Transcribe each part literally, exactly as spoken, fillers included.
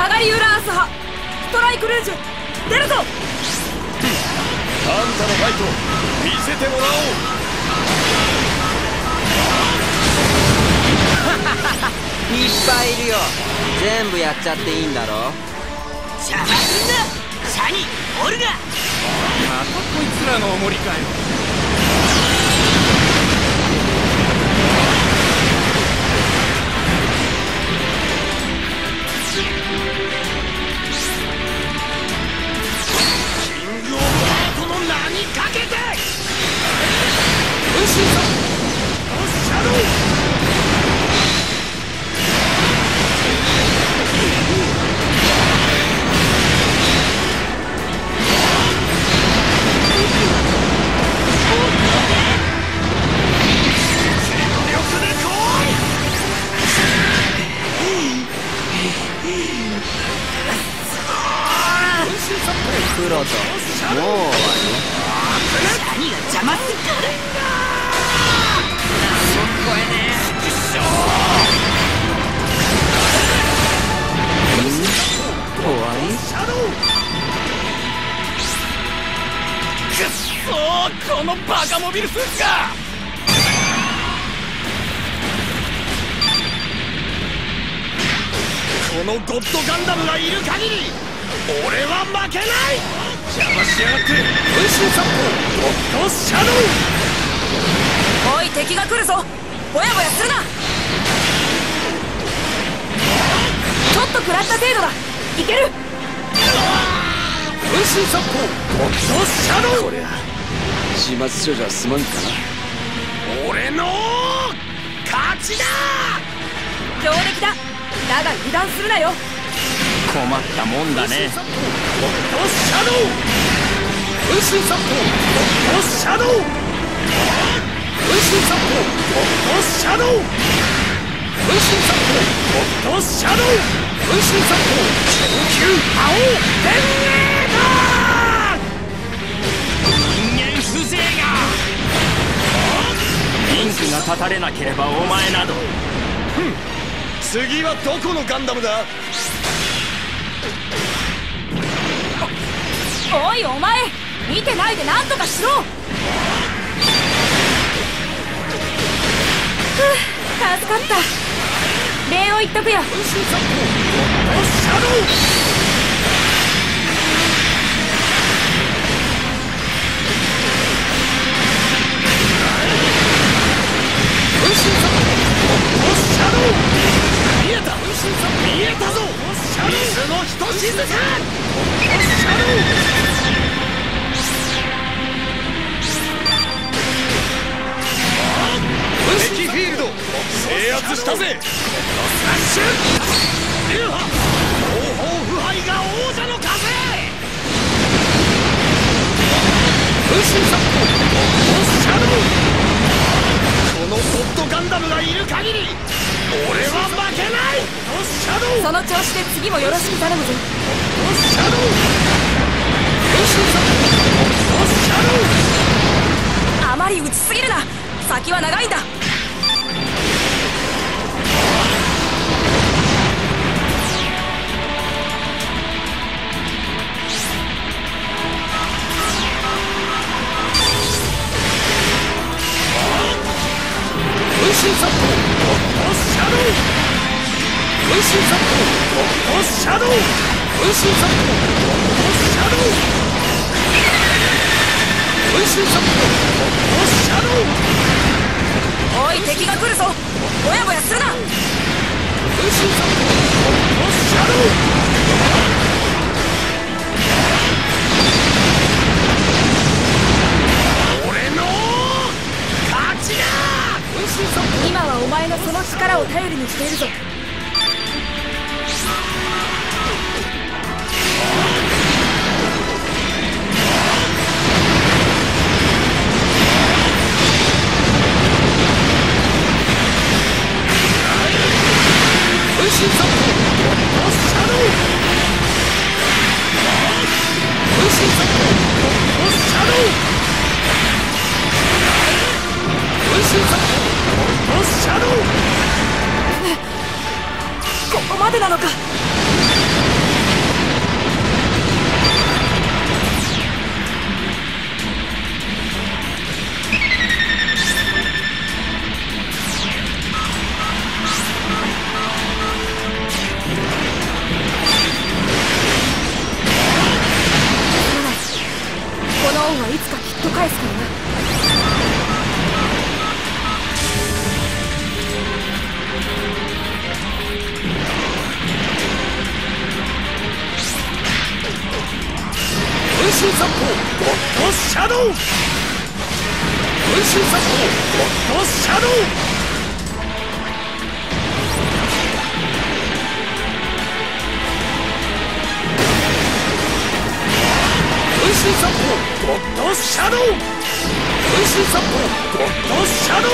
曲がり裏アスハストライクルージュ出るぞ。あんたのファイト見せてもらおう。 いっぱいいるよ。全部やっちゃっていいんだろ。 邪魔すんなシャニオルガ。 またこいつらのおもりかよ。キングオブハートの名にかけて分身さんシャドウ。 黒ともう終わり。 シャニが邪魔するからだ。なんも聞こえねえ。 終わり。 くっそー、このバカモビルスーツが。このゴッドガンダムがいる限り俺は負けない。邪魔しやがって分身殺法ゴッドシャドウ。 おい敵が来るぞ。ぼやぼやするな。ちょっと食らった程度だ。いける。 分身殺法ゴッドシャドウ。こりゃ始末書じゃすまんかな。俺の勝ちだ。 強敵だ。だが油断するなよ。 困ったもんだね。ゴッドシャドウ分身殺法ゴッドシャドウ。分身殺法ゴッドシャドウ。分身殺法ゴッドシャドウ。分身殺法超級青電撃だ。人間風情が。リンクが断たれなければお前など。ふん、次はどこのガンダムだ。 おいお前見てないで何とかしろ。ふう助かった。礼を言っとくよ。分身殺法ゴッドシャドウ。分身殺法ゴッドシャドウ。見えた。分身殺法見えたぞ。水のひとしずくゴッドシャドウ。敵フィールド制圧したぜ。スラッシュ流派後方腐敗が王者の風。分身殺法ゴッドシャドウ。このゴッドガンダムがいる限り俺は負けない。ゴッドシャドウ。 その調子で次もよろしく頼むぞ。 ゴッドシャドウ分身殺法ゴッドシャドウ。 あまり打ちすぎるな。先は長いんだ。 分身殺法ゴッドシャドウ。分身殺法ゴッドシャドウ。分身殺法ゴッドシャドウ。分身殺法ゴッドシャドウ。 おい敵が来るぞ。ぼやぼやするな。 分身殺法ゴッドシャドウ。俺の勝ちだ。 今はお前のその力を頼りにしているぞ。 分身殺法ゴッドシャドウ。分身殺法ゴッドシャドウ。分身殺法ゴッドシャドウ。 身殺法ゴッドシャドウ、分身殺法ゴッドシャドウ、分身殺法ゴッドシャドウ、分身殺法ゴッドシャドウ、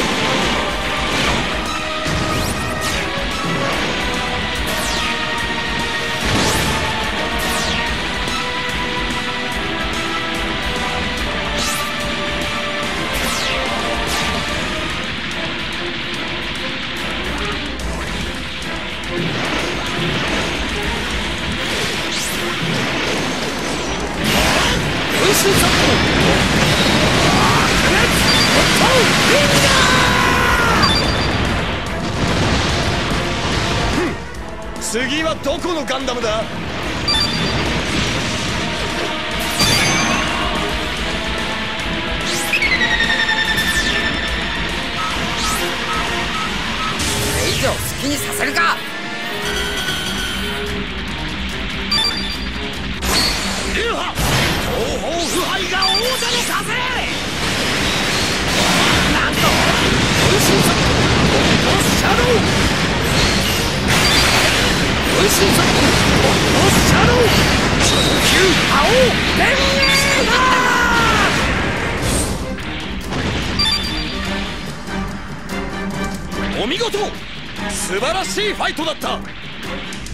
分身殺法白熱ゴッドフィンガー。ふん、次はどこのガンダムだ。 これ以上好きにさせるか。 流派東方腐敗が王者の風。なんと分身殺法ゴッドシャドウ、分身殺法ゴッドシャドウ、超級覇王電源だ。お見事、素晴らしいファイトだった。